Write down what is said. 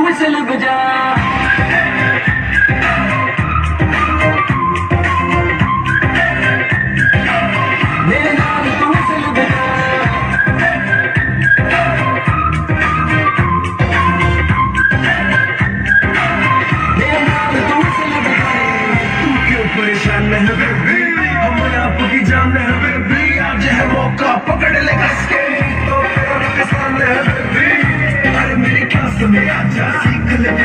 Whistle बजा। मेरे नाम तू विसल बजा। मेरे नाम तू विसल बजा। तू क्यों परेशान है बेबी, हम आपकी जान है बेबी, आज है मौका पकड़ ले कस के, तो तेरे सामने है बेबी, अरे मेरी क्लास में आजा, सीख ले